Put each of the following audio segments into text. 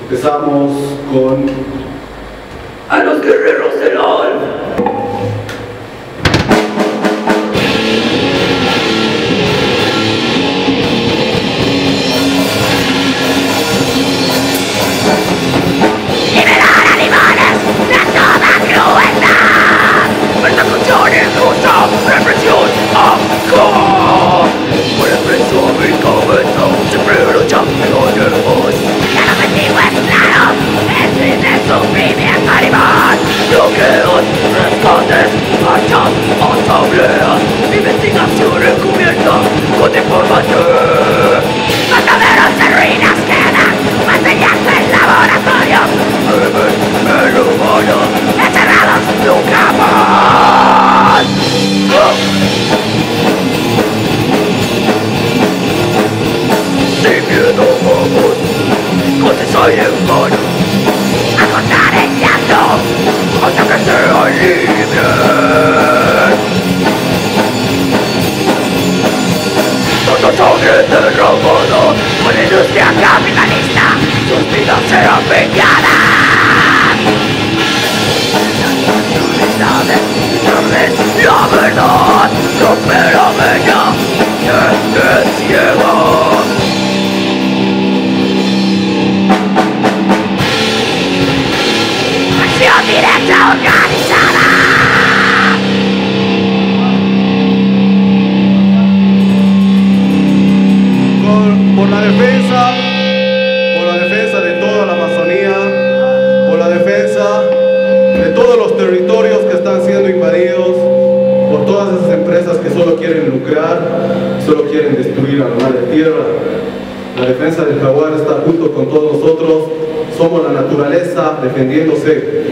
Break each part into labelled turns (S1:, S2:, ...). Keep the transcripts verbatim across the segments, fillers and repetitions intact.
S1: Empezamos con
S2: a los guerreros del alma.
S3: Liberar animales de toda crueldad.
S2: Persecución injusta, represión, amor. Por el precio de mi cabeza, siempre luchamos.
S3: El objetivo es claro, el fin del sufrimiento animal.
S2: Bloqueos, rescates, marchas, asambleas, investigación encubierta con información.
S3: Mataderos de ruinas quedan, enseñanza en laboratorios.
S2: El humano,
S3: encerrados
S2: nunca más. Sin miedo vamos, con desaire en mano,
S3: a cortar el llanto
S2: hasta que sea libre. Tanta sangre derramada
S3: por la industria capitalista,
S2: sus vidas serán vengadas. La verdad romperá bella y es ciega.
S3: acción directa organizada.
S1: Con, por la defensa, por la defensa de toda la Amazonía, por la defensa de todos los territorios que están siendo invadidos por todas esas empresas que solo quieren lucrar, solo quieren destruir a la madre tierra. La defensa del jaguar está junto con todos nosotros, somos la naturaleza defendiéndose.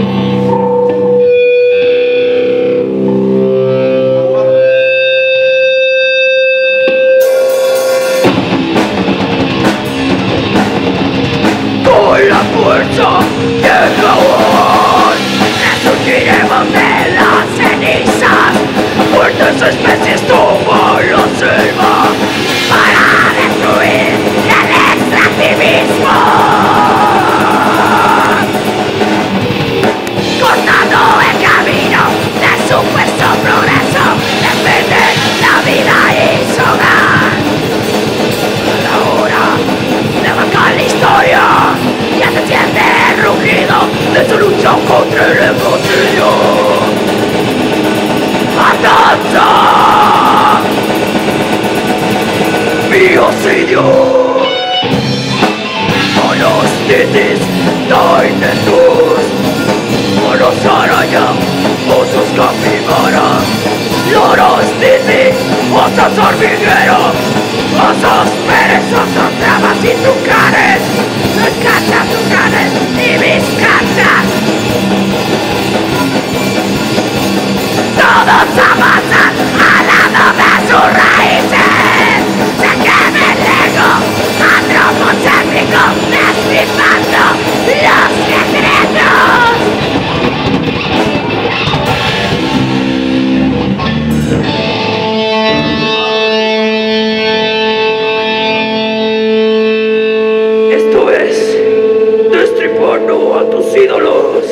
S2: Con la fuerza del jaguar
S3: resurgiremos de las cenizas,
S2: fuertes especies toman la selva
S3: para destruir el extractivismo, cortando el camino de supuesto progreso, defender la vida y su hogar.
S2: a la hora de marcar la historia.
S3: Ya se siente el rugido
S2: De su lucha contra el ecocidio.
S3: matanza,
S2: Biocidio. Monos titis, dainetus. Monos araña, osos capibara. Loros titis, osos hormiguero.
S3: osos perezosos, dramas y tucanes, rescatas, tucanes y vizcachas. Todos avanzan al lado de sus raíces. Se quema el ego antropocéntrico, destripando los secretos.
S2: Esto es destripando a tus ídolos.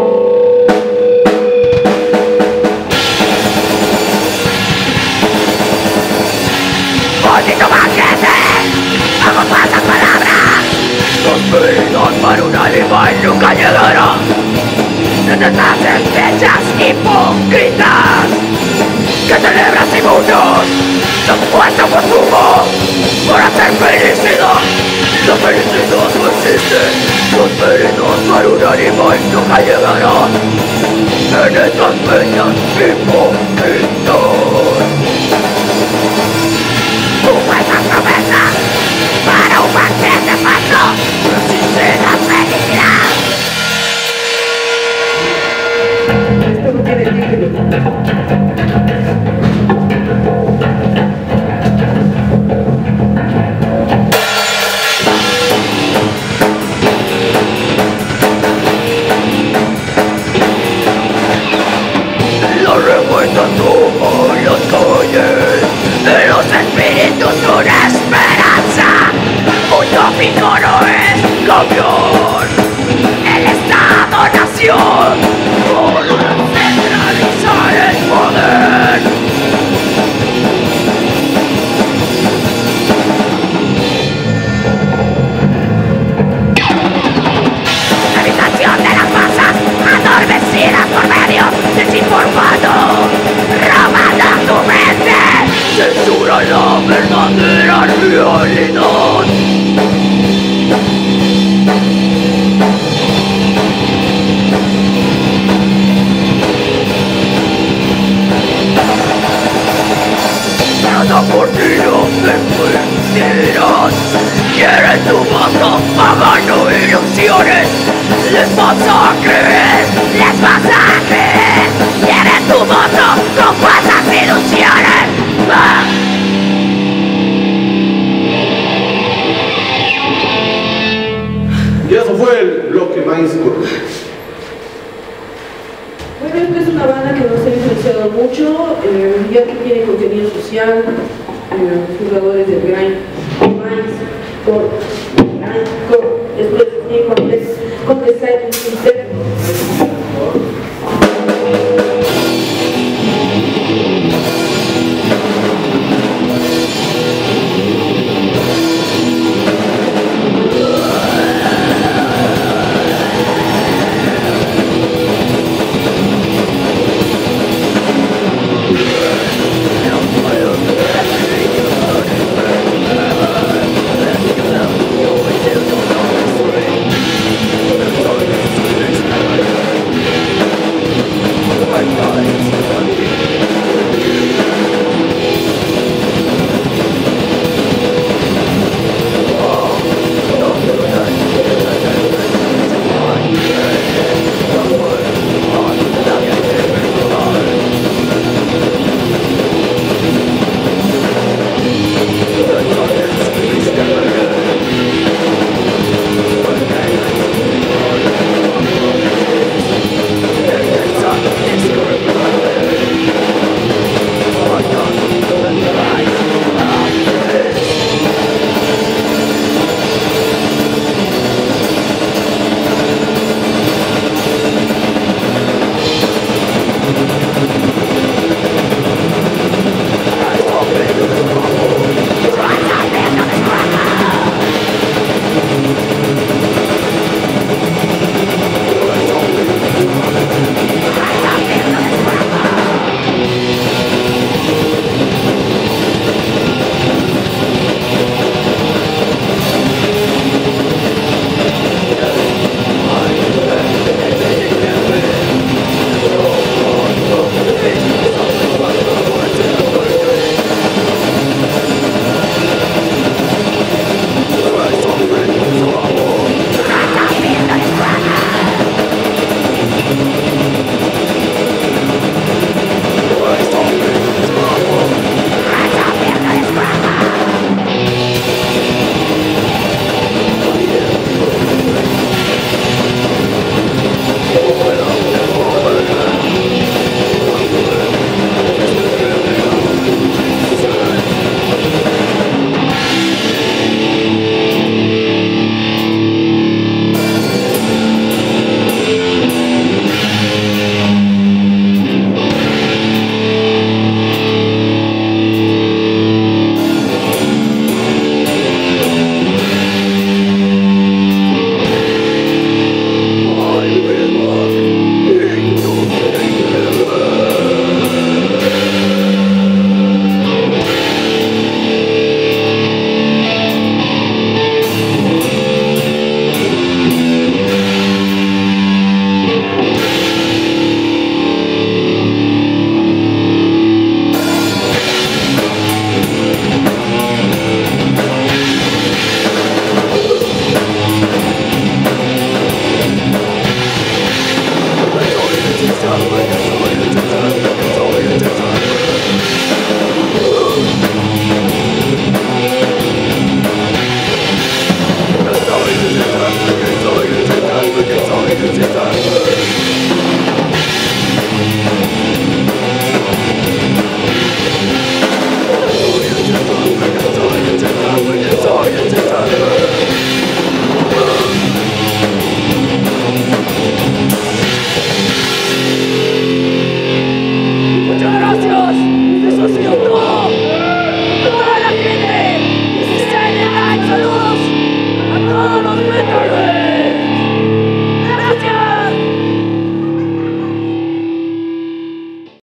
S3: Maldito banquete, vamos a las palabras.
S2: Los pedidos para un animal nunca llegarán.
S3: Desde estas fechas hipócritas
S2: Que celebras inmundos, son puestos por sumo por hacer felicidad. La felicidad no existe. Los pedidos para un animal nunca llegarán. En estas fechas hipócritas.
S3: supuestas promesas para un banquete falso, no existe la felicidad.
S2: La revuelta toma las calles de los espíritus, una esperanza. Utópico no es cambio.
S3: voto creer, les vas a creer. Quieren tu voto con falsas ilusiones. ¡Ah!
S1: Y eso fue el bloque maestro.
S4: Bueno, esta es una banda que nos ha influenciado mucho, eh, ya que tiene contenido social, eh, jugadores del grind, grindcore, grindcore,